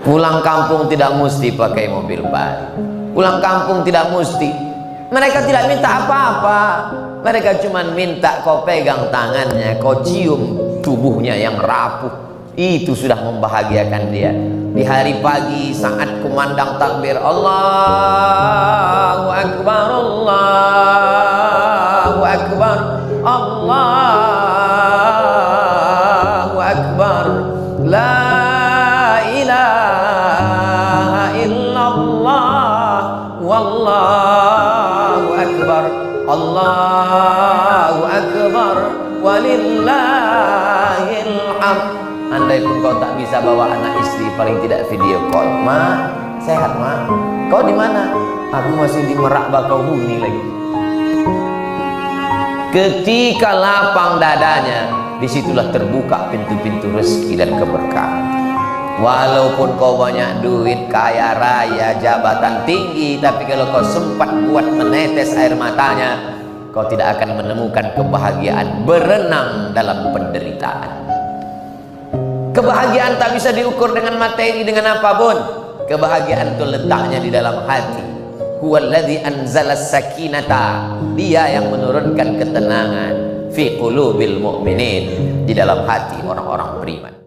Pulang kampung tidak mesti pakai mobil baru. Pulang kampung tidak mesti. Mereka tidak minta apa-apa. Mereka cuma minta kau pegang tangannya, kau cium tubuhnya yang rapuh. Itu sudah membahagiakan dia. Di hari pagi saat kumandang takbir, Allahu Akbar, Allahu Akbar, Allahu Akbar, la ilaha illallah, wallahu akbar, Allahu akbar, walillahil hamd. Andai pun kau tak bisa bawa anak istri, paling tidak video call. Ma, sehat ma? Kau di mana? Aku masih di Merak Bakauheni lagi. Ketika lapang dadanya, disitulah terbuka pintu-pintu rezeki dan keberkahan. Walaupun kau banyak duit, kaya raya, jabatan tinggi, tapi kalau kau sempat buat menetes air matanya, kau tidak akan menemukan kebahagiaan berenang dalam penderitaan. Kebahagiaan tak bisa diukur dengan materi, dengan apapun. Kebahagiaan itu letaknya di dalam hati. Huwallazi anzalas sakinata, dia yang menurunkan ketenangan fi qulubil mu'minin, di dalam hati orang-orang beriman.